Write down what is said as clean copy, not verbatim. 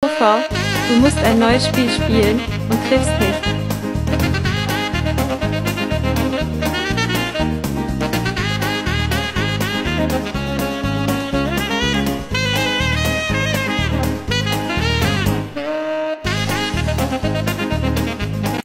Puffer, du musst ein neues Spiel spielen und triffst nicht.